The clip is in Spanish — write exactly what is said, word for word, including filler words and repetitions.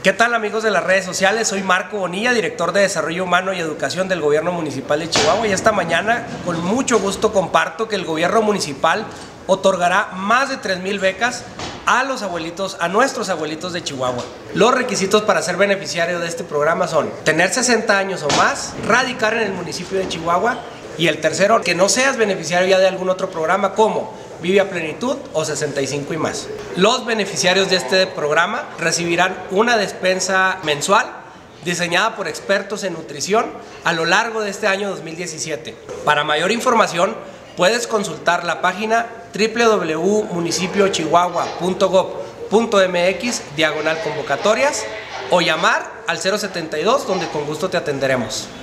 ¿Qué tal, amigos de las redes sociales? Soy Marco Bonilla, director de Desarrollo Humano y Educación del Gobierno Municipal de Chihuahua, y esta mañana con mucho gusto comparto que el Gobierno Municipal otorgará más de tres mil becas a los abuelitos, a nuestros abuelitos de Chihuahua. Los requisitos para ser beneficiario de este programa son tener sesenta años o más, radicar en el municipio de Chihuahua, y el tercero, que no seas beneficiario ya de algún otro programa como Vive a Plenitud o sesenta y cinco y más. Los beneficiarios de este programa recibirán una despensa mensual diseñada por expertos en nutrición a lo largo de este año dos mil diecisiete. Para mayor información puedes consultar la página w w w punto municipio chihuahua punto gob punto m x diagonal convocatorias o llamar al cero setenta y dos, donde con gusto te atenderemos.